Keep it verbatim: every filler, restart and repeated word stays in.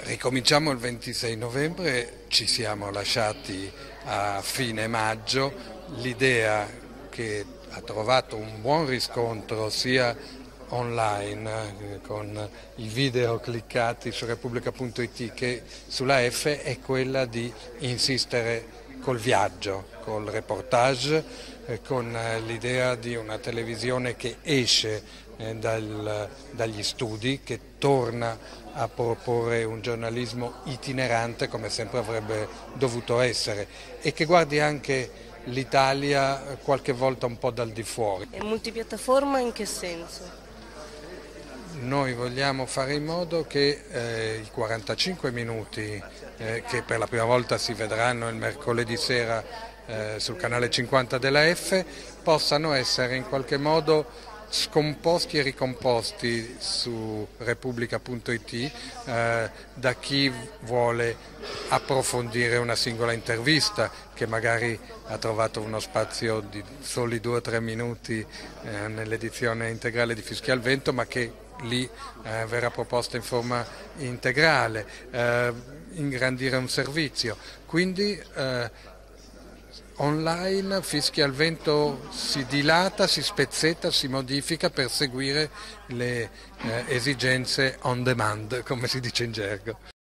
Ricominciamo il ventisei novembre, ci siamo lasciati a fine maggio. L'idea, che ha trovato un buon riscontro sia online eh, con i video cliccati su Repubblica punto it che sulla F, è quella di insistere col viaggio, col reportage, eh, con eh, l'idea di una televisione che esce eh, dal, dagli studi, che torna a proporre un giornalismo itinerante come sempre avrebbe dovuto essere, e che guardi anche l'Italia eh, qualche volta un po' dal di fuori. E multipiattaforma in che senso? Noi vogliamo fare in modo che eh, i quarantacinque minuti eh, che per la prima volta si vedranno il mercoledì sera eh, sul canale cinquanta della F possano essere in qualche modo scomposti e ricomposti su Repubblica punto it eh, da chi vuole approfondire una singola intervista che magari ha trovato uno spazio di soli due o tre minuti eh, nell'edizione integrale di Fischi al Vento, ma che lì eh, verrà proposta in forma integrale, eh, ingrandire un servizio. Quindi eh, online Fischi al Vento si dilata, si spezzetta, si modifica per seguire le eh, esigenze on demand, come si dice in gergo.